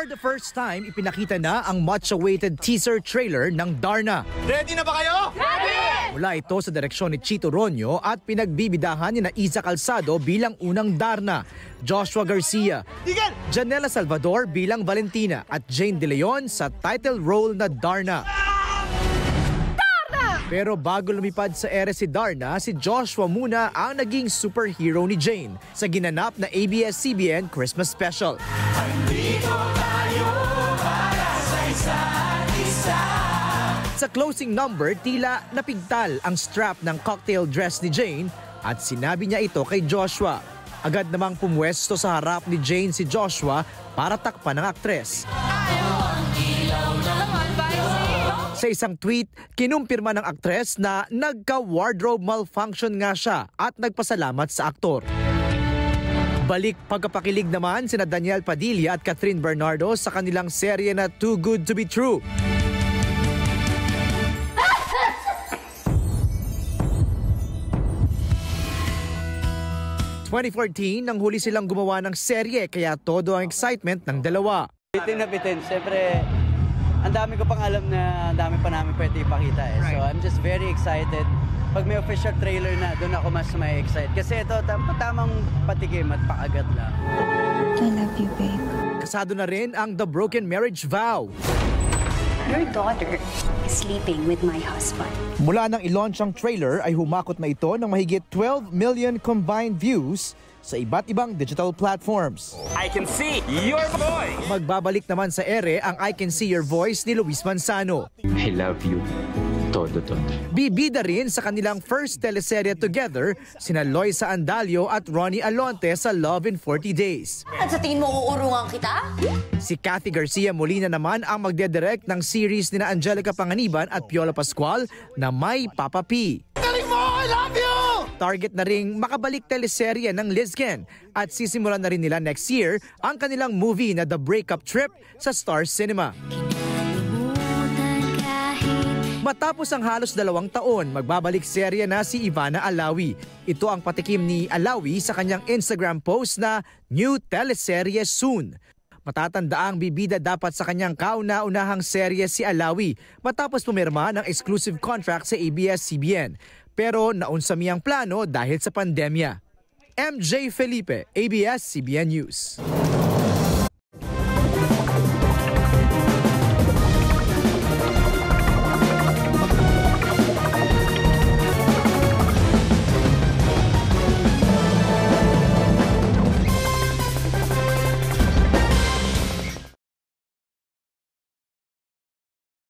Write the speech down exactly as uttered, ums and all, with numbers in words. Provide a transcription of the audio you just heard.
For the first time, ipinakita na ang much-awaited teaser trailer ng Darna. Ready na ba kayo? Ready! Mula ito sa direksyon ni Chito Ronyo at pinagbibidahan ni na Iza Calzado bilang unang Darna, Joshua Garcia, Janela Salvador bilang Valentina at Jane De Leon sa title role na Darna. Pero bago lumipad sa ere si Darna, si Joshua muna ang naging superhero ni Jane sa ginanap na A B S C B N Christmas Special. Sa closing number, tila napigtal ang strap ng cocktail dress ni Jane at sinabi niya ito kay Joshua. Agad namang pumwesto sa harap ni Jane si Joshua para takpan ng aktres. Sa isang tweet, kinumpirma ng aktres na nagka-wardrobe malfunction nga siya at nagpasalamat sa aktor. Balik pagkapakilig naman sina Daniel Padilla at Catherine Bernardo sa kanilang serye na Too Good to Be True. twenty fourteen, nang huli silang gumawa ng serye kaya todo ang excitement ng dalawa. Bitin na bitin, siyempre ang dami ko pang alam na ang dami pa namin pwede ipakita eh. So I'm just very excited. Pag may official trailer na, doon ako mas may excite. Kasi ito, tam tamang patikim at pakagat lang. I love you, babe. Kasado na rin ang The Broken Marriage Vow. Your daughter is sleeping with my husband. Mula nang i-launch ang trailer ay humakot na ito ng mahigit twelve million combined views sa iba't ibang digital platforms. I can see your voice! Magbabalik naman sa ere ang I Can See Your Voice ni Luis Manzano. I love you. Todo, todo. Bibida rin sa kanilang first teleserye together sina Loisa Andalio at Ronnie Alonte sa Love in forty days. At sa tingin mo uurungan kita? Si Cathy Garcia Molina naman ang magdedirect ng series nina Angelica Panganiban at Piola Pascual na May Papa P. Galing mo! I love you! Target na ring makabalik teleserye ng Lizken at sisimulan na rin nila next year ang kanilang movie na The Breakup Trip sa Star Cinema. Matapos ang halos dalawang taon, magbabalik serye na si Ivana Alawi. Ito ang patikim ni Alawi sa kanyang Instagram post na New Teleserye Soon. Matatandaang bibida dapat sa kanyang kauna-unahang serye si Alawi matapos pumirma ng exclusive contract sa A B S C B N. Pero naunsami ang plano dahil sa pandemya. M J Felipe, A B S C B N News.